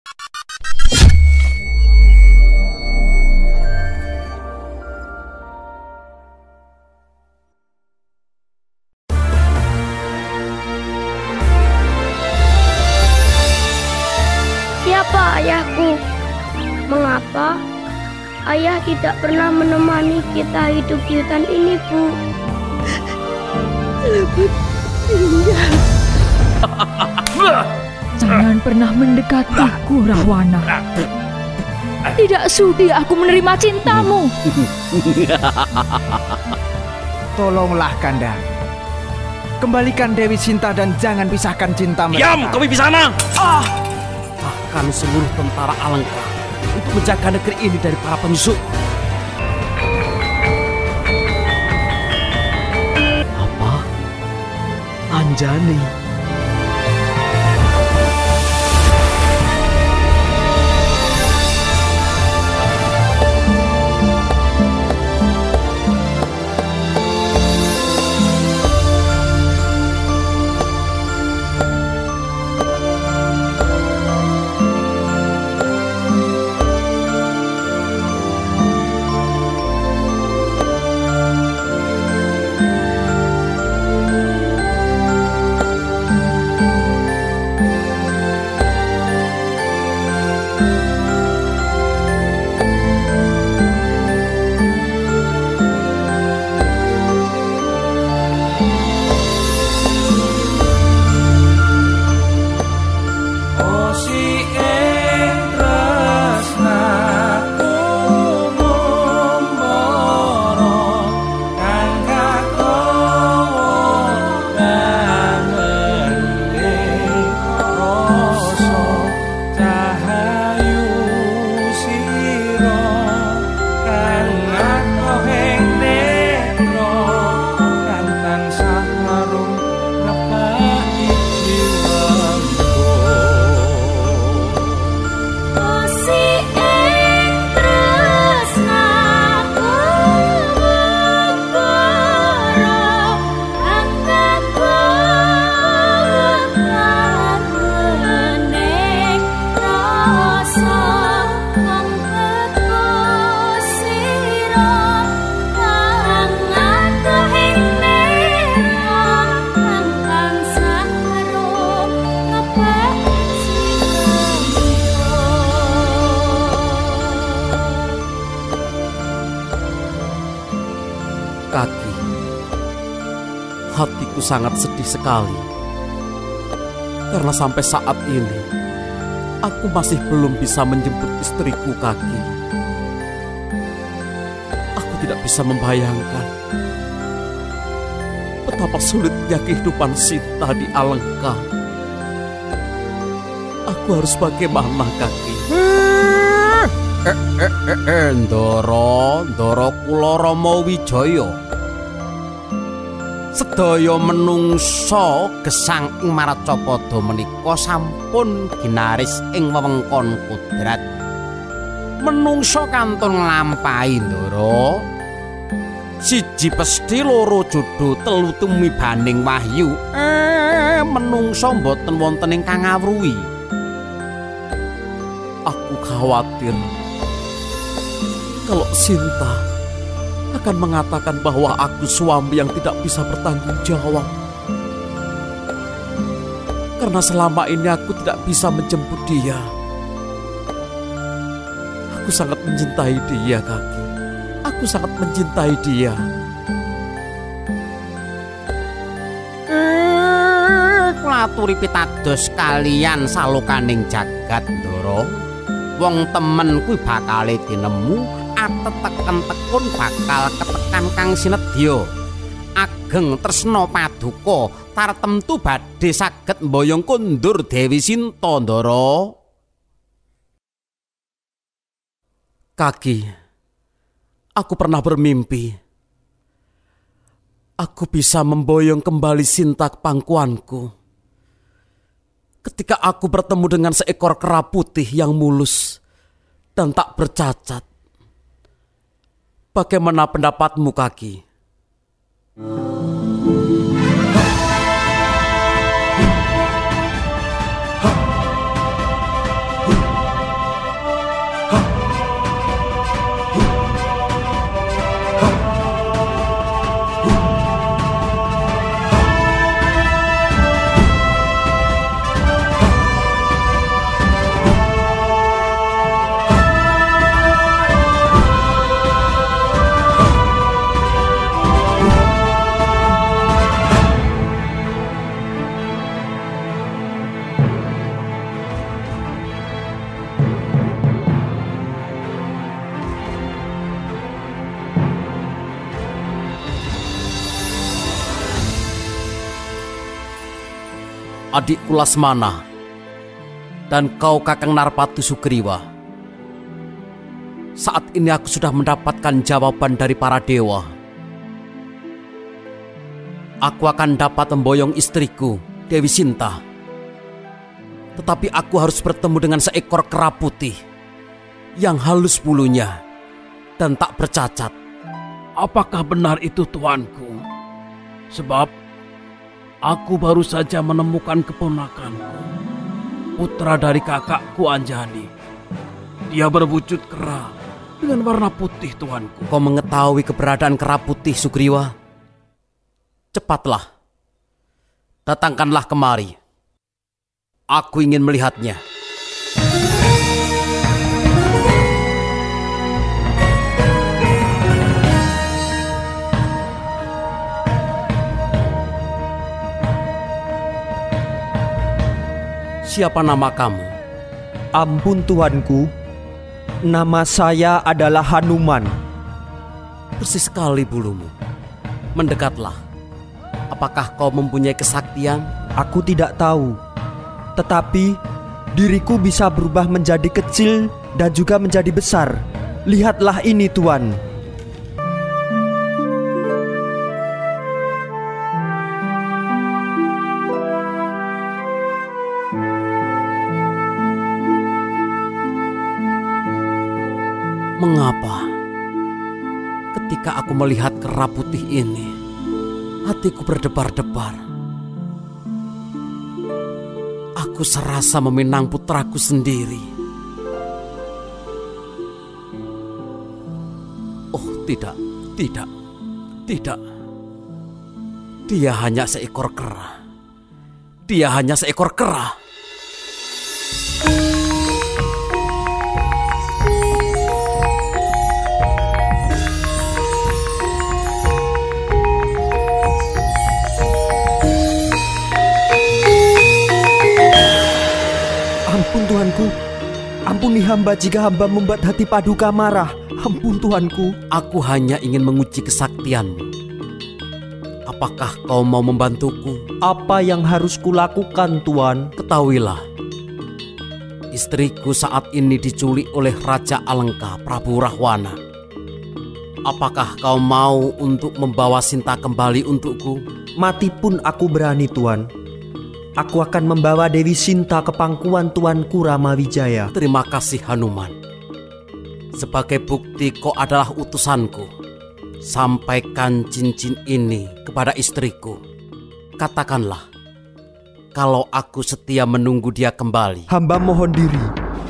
Siapa ayahku? Mengapa ayah tidak pernah menemani kita hidup di hutan ini, Bu? Lebih tinggal. Jangan pernah mendekatiku, Rahwana. Tidak sudi aku menerima cintamu. Tolonglah Kanda. Kembalikan Dewi Sinta dan jangan pisahkan cinta mereka. Diam, kau Wibisana! Bahkan seluruh tentara Alengka untuk menjaga negeri ini dari para penyusup. Apa? Anjani? Kaki, hatiku sangat sedih sekali karena sampai saat ini aku masih belum bisa menjemput istriku, Kaki. Aku tidak bisa membayangkan betapa sulitnya kehidupan Sinta di Alengka. Aku harus bagaimana, Kaki? Ndara kula Rama Wijaya. Sedaya menungsa gesang ing Maracapada menika sampun ginaris ing wewengkon kodrat. Menungsa kantun nglampahi, Ndara. Siji pesthi, loro jodho, telu tumibaning wahyu. Menungsa mboten wonten ingkang ngawruhi. Aku khawatir kalau Sinta akan mengatakan bahwa aku suami yang tidak bisa bertanggung jawab. Karena selama ini aku tidak bisa menjemput dia. Aku sangat mencintai dia, Kaki. Aku sangat mencintai dia. Kulaturi pitados kalian salukaning jagat, Ndara. Wong temen kuwi bakale dinemu, ateteken tekun bakal ketekan kang sinedya. Ageng tresna paduka tartemtu badhe saged mboyong kondur Dewi Sinta, Ndara. Kaki, aku pernah bermimpi aku bisa memboyong kembali Sinta ke pangkuanku. Ketika aku bertemu dengan seekor kera putih yang mulus dan tak bercacat. Bagaimana pendapatmu, Kaki? adikku Lasmana, dan kau Kakang Narpati Sugriwa. Saat ini aku sudah mendapatkan jawaban dari para dewa. Aku akan dapat memboyong istriku, Dewi Sinta. Tetapi aku harus bertemu dengan seekor kera putih yang halus bulunya dan tak bercacat. Apakah benar itu, tuanku? Sebab aku baru saja menemukan keponakanku, putra dari kakakku Anjani. Dia berwujud kera dengan warna putih, tuanku. Kau mengetahui keberadaan kera putih, Sugriwa? Cepatlah, datangkanlah kemari. Aku ingin melihatnya. Siapa nama kamu? Ampun tuanku, nama saya adalah Hanuman. Persis sekali bulumu. Mendekatlah. Apakah kau mempunyai kesaktian? Aku tidak tahu, tetapi diriku bisa berubah menjadi kecil dan juga menjadi besar. Lihatlah ini, Tuan. Mengapa ketika aku melihat kera putih ini, hatiku berdebar-debar? Aku serasa meminang putraku sendiri. Oh tidak, tidak, tidak. Dia hanya seekor kera. Dia hanya seekor kera. Ampun tuanku, ampuni hamba jika hamba membuat hati Paduka marah. Ampun tuanku. Aku hanya ingin menguji kesaktianmu. Apakah kau mau membantuku? Apa yang harus kulakukan, Tuan? Ketahuilah, istriku saat ini diculik oleh Raja Alengka, Prabu Rahwana. Apakah kau mau untuk membawa Sinta kembali untukku? Mati pun aku berani, Tuan. Aku akan membawa Dewi Sinta ke pangkuan Tuanku Ramawijaya. Terima kasih Hanuman. Sebagai bukti kau adalah utusanku, sampaikan cincin ini kepada istriku. Katakanlah kalau aku setia menunggu dia kembali. Hamba mohon diri.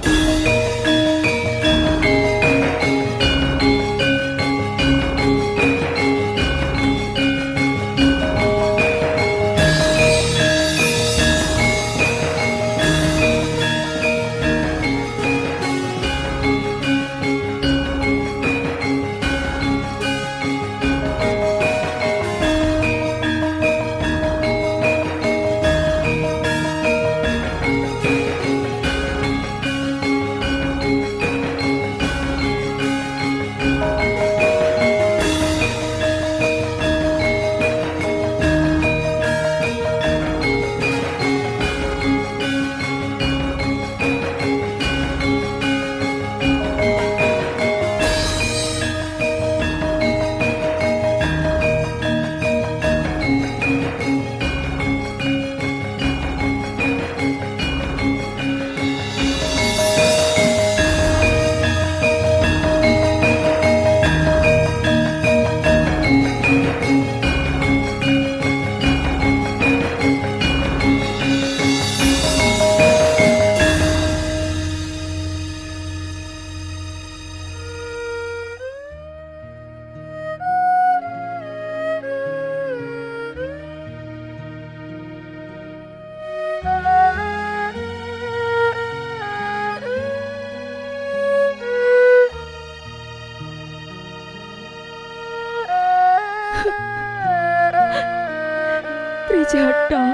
Trijatha,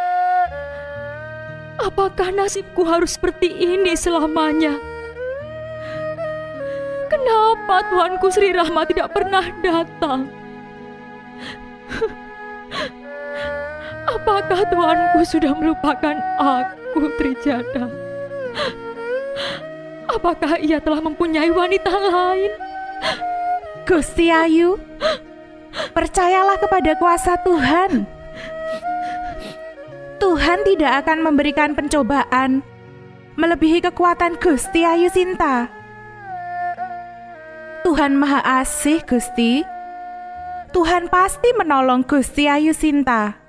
apakah nasibku harus seperti ini selamanya? Kenapa Tuanku Sri Rama tidak pernah datang? Apakah tuanku sudah melupakan aku, Trijatha? Apakah ia telah mempunyai wanita lain? Gusti Ayu, percayalah kepada kuasa Tuhan. Tuhan tidak akan memberikan pencobaan melebihi kekuatan Gusti Ayu Sinta. Tuhan Maha Asih, Gusti. Tuhan pasti menolong Gusti Ayu Sinta.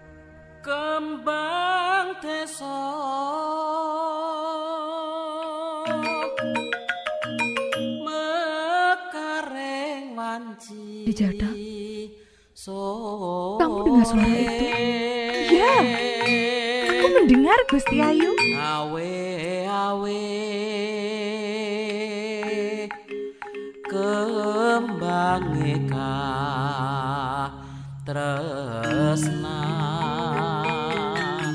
Kembang desa mekareng wanci. Trijatha, kamu dengar suara itu? Iya, aku mendengar, Gusti Ayu. Awe kembange ka tresnan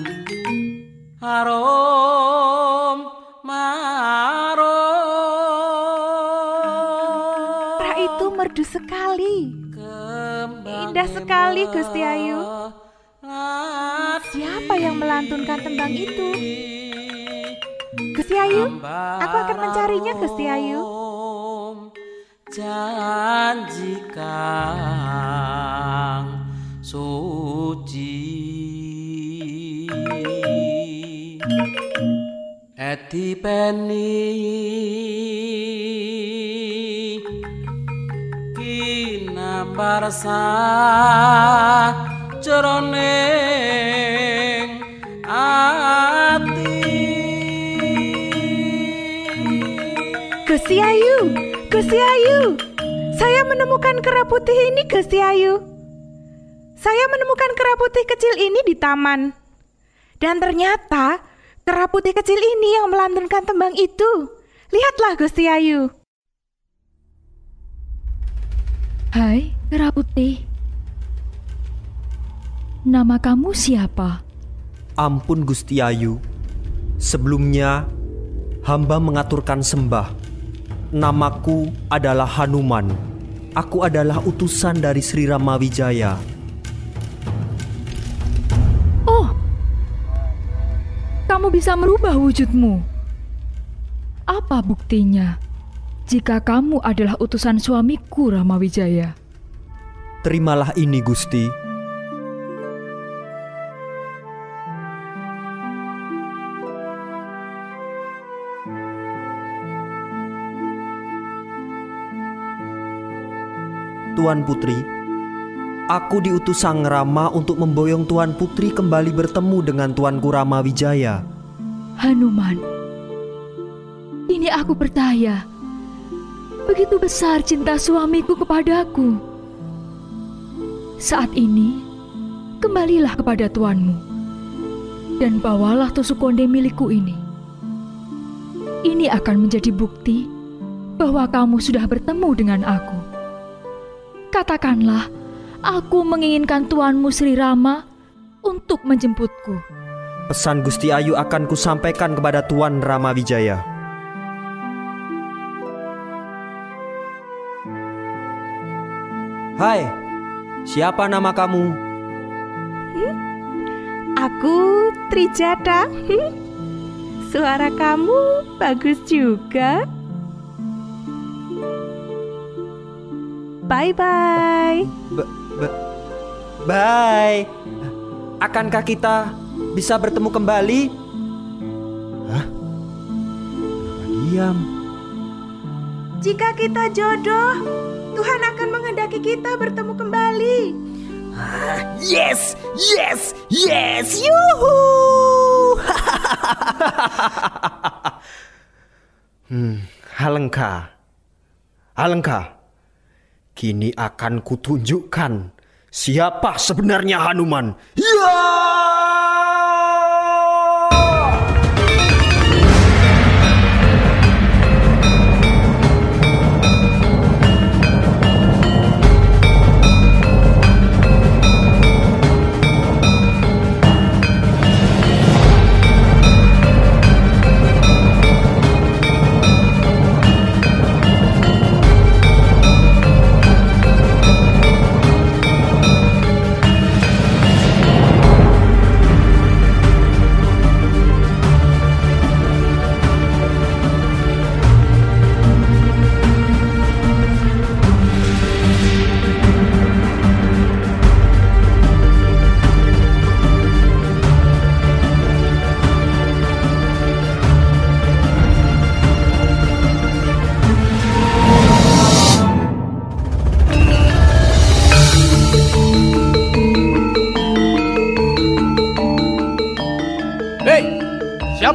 harum marum. Pra itu merdu sekali. Indah sekali, Gusti Ayu. Siapa yang melantunkan tembang itu? Gusti Ayu, aku akan mencarinya, Gusti Ayu. Janji kang suci eti peni kinambar jroning ati. Gusti Ayu, Gusti Ayu, saya menemukan kera putih ini, Gusti Ayu. Saya menemukan kera putih kecil ini di taman. Dan ternyata kera putih kecil ini yang melantunkan tembang itu. Lihatlah, Gusti Ayu. Hai, kera putih. Nama kamu siapa? Ampun Gusti Ayu. Sebelumnya hamba mengaturkan sembah. Namaku adalah Hanuman. Aku adalah utusan dari Sri Ramawijaya. Oh, kamu bisa merubah wujudmu. Apa buktinya jika kamu adalah utusan suamiku Ramawijaya? Terimalah ini, Gusti. Tuan Putri, aku diutus Sang Rama untuk memboyong Tuan Putri kembali bertemu dengan Tuanku Ramawijaya. Hanuman, ini aku percaya. Begitu besar cinta suamiku kepadaku. Saat ini, kembalilah kepada tuanmu dan bawalah tusuk konde milikku ini. Ini akan menjadi bukti bahwa kamu sudah bertemu dengan aku. Katakanlah, aku menginginkan tuanmu Sri Rama untuk menjemputku. Pesan Gusti Ayu akan kusampaikan kepada Tuan Ramawijaya. Hai, siapa nama kamu? Aku Trijatha. Suara kamu bagus juga. Bye-bye. Bye. Akankah kita bisa bertemu kembali? Hah? Kenapa diam? Jika kita jodoh, Tuhan akan menghendaki kita bertemu kembali. Yes, yes, yes, yuhu. Alengka. Kini akan kutunjukkan siapa sebenarnya Hanuman. Ya!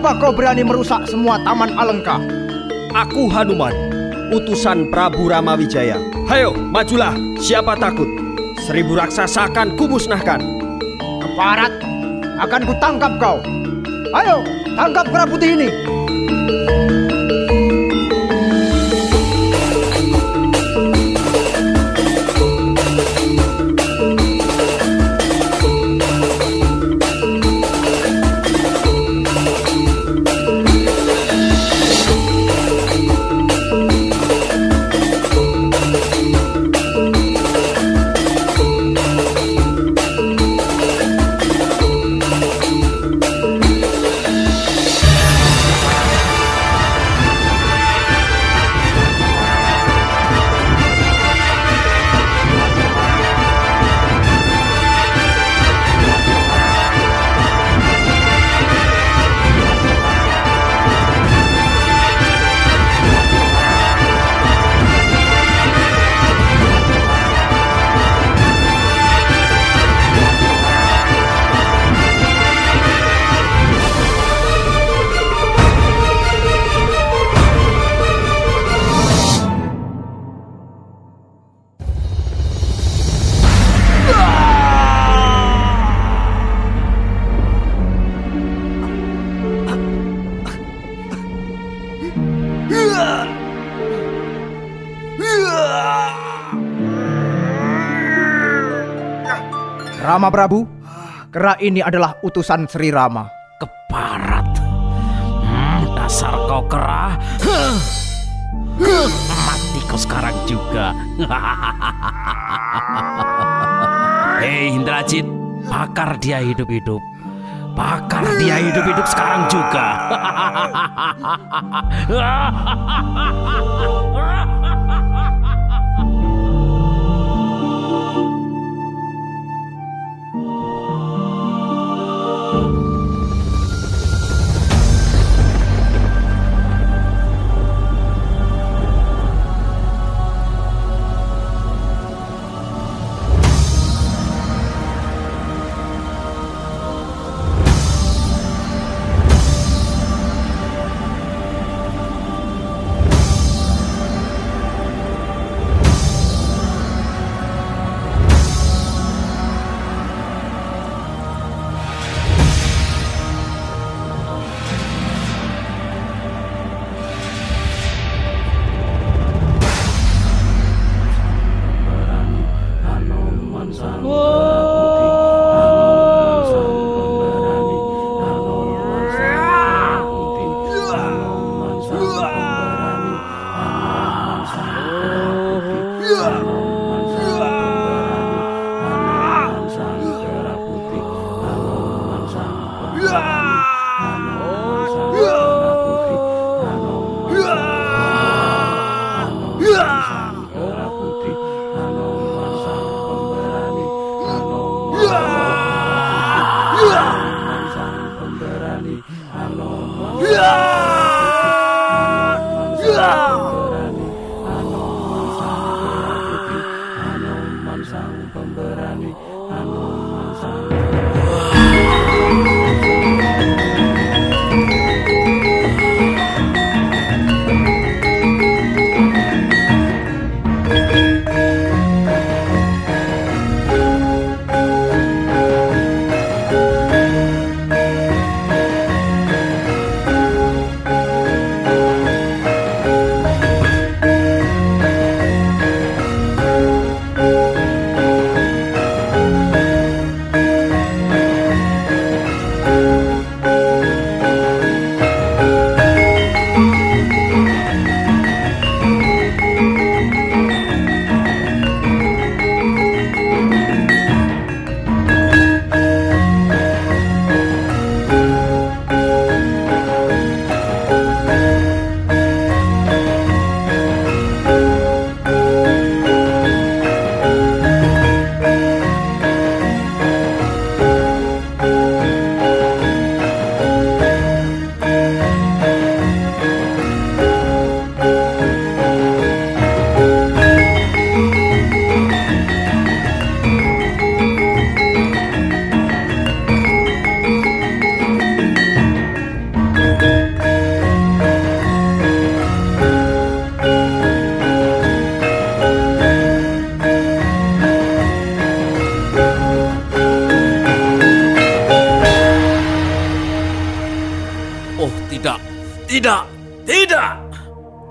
Mengapa kau berani merusak semua Taman Alengka? Aku Hanuman, utusan Prabu Ramawijaya. Hayo, majulah, siapa takut? 1000 raksasa akan kumusnahkan. Keparat, akan kutangkap kau. Ayo, tangkap kera putih ini. Rama Prabu, kera ini adalah utusan Sri Rama. Keparat. Dasar kau kera. Mati kau sekarang juga. Hei Indrajit, bakar dia hidup-hidup. Bakar dia hidup-hidup sekarang juga.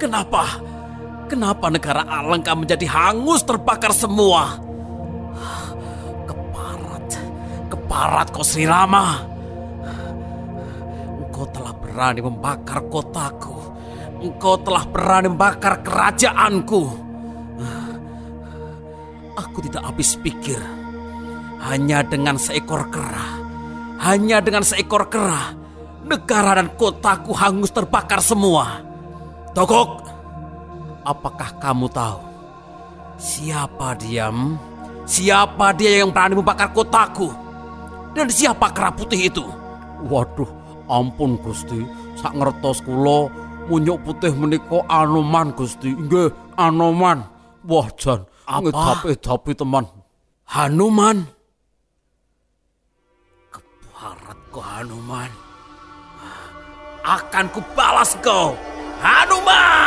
Kenapa negara Alengka menjadi hangus terbakar semua? Keparat kau Sri Rama. Engkau telah berani membakar kotaku. Engkau telah berani membakar kerajaanku. Aku tidak habis pikir. Hanya dengan seekor kera, negara dan kotaku hangus terbakar semua. Togok, apakah kamu tahu siapa dia yang berani membakar kotaku? Dan siapa kera putih itu? Waduh, ampun Gusti, sak ngertos kula munyuk putih menika Anoman Gusti. Nggih, Anoman. Wah jan, ngedapi teman. Hanuman? Keparat kau Hanuman. Akan kubalas kau, Hanuman!